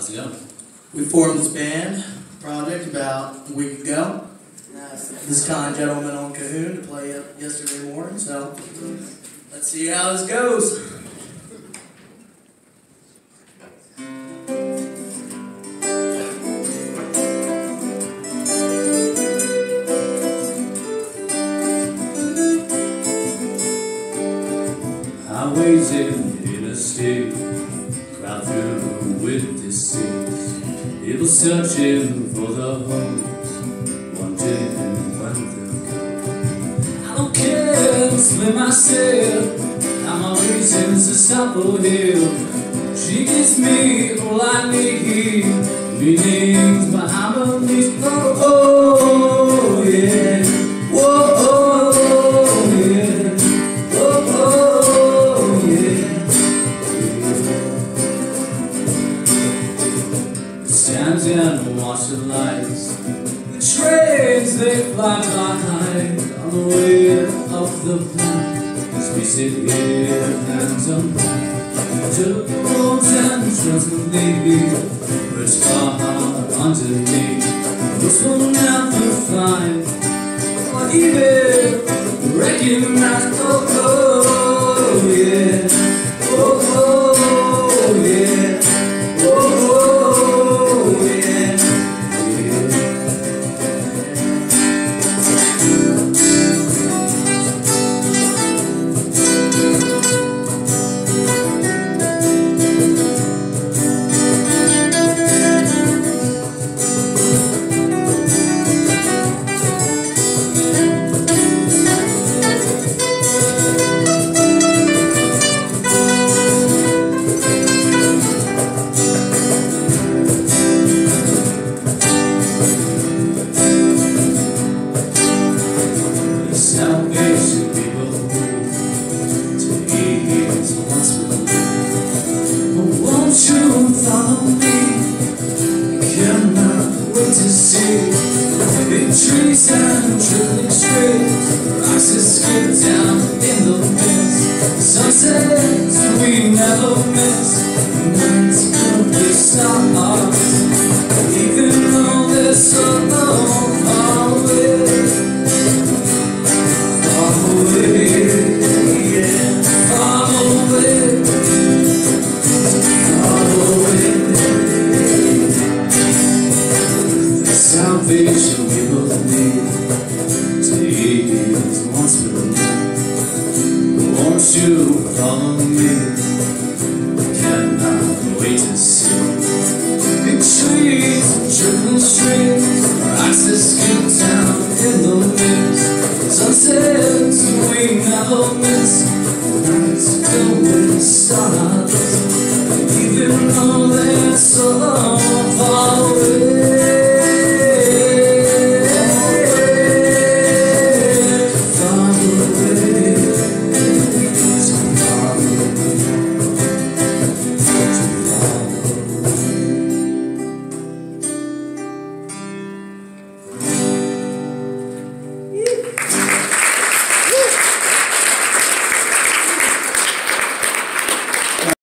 How's it going? We formed this band project about a week ago. This kind gentleman on Cajun to play up yesterday morning, so let's see how this goes. I waited in a state, crowd through with disease. People searching for the homes, wondering when they'll come. I don't care to split myself, got my reasons to stop for here. She gives me all I need, meanings but harmonies. Oh, yeah. Whoa, yeah. Stand and watch the lights. The trains, they fly by on the way of the planet. As we sit here hands on to the roads and trust me, birds far underneath. This will never find or even recognize. Oh, yeah. Oh, yeah. Salvation people to ease once believe. But won't you follow me? I cannot wait to see big trees and trickling streams. Rocks that skip down in the mist. Sunsets we never miss. Nights could be stars, even though they're so long far away. Salvation we both need to ease once for all. Won't you follow me? I cannot wait to see big trees, trickling streams, rocks that skip down in the mist. Sunsets we never miss.